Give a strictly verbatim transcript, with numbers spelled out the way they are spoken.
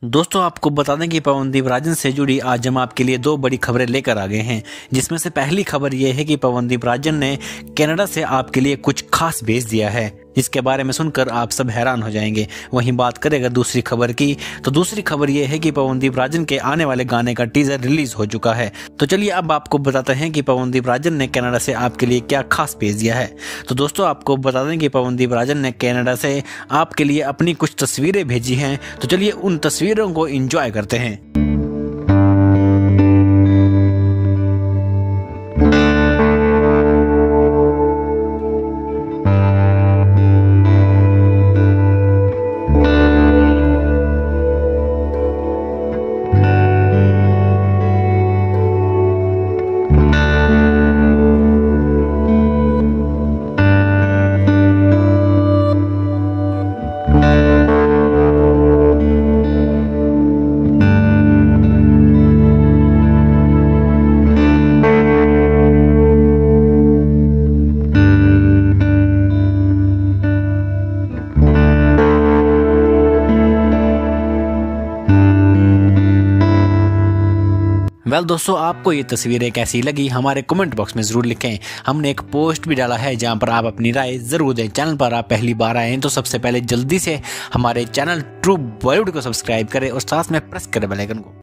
दोस्तों आपको बता दें कि पवनदीप राजन से जुड़ी आज हम आपके लिए दो बड़ी खबरें लेकर आ गए हैं, जिसमें से पहली खबर यह है कि पवनदीप राजन ने कनाडा से आपके लिए कुछ खास भेज दिया है, जिसके बारे में सुनकर आप सब हैरान हो जाएंगे। वहीं बात करें अगर दूसरी खबर की, तो दूसरी खबर यह है कि पवनदीप राजन के आने वाले गाने का टीजर रिलीज हो चुका है। तो चलिए अब आपको बताते हैं कि पवनदीप राजन ने कनाडा से आपके लिए क्या खास भेज दिया है। तो दोस्तों आपको बता दें कि पवनदीप राजन ने कनाडा से आपके लिए अपनी कुछ तस्वीरें भेजी हैं। तो चलिए उन तस्वीरों को एंजॉय करते हैं। वेल well, दोस्तों आपको ये तस्वीरें कैसी लगी हमारे कमेंट बॉक्स में जरूर लिखें। हमने एक पोस्ट भी डाला है जहां पर आप अपनी राय जरूर दें। चैनल पर आप पहली बार आए हैं तो सबसे पहले जल्दी से हमारे चैनल ट्रू बॉलीवुड को सब्सक्राइब करें और साथ में प्रेस करें बेल आइकन को।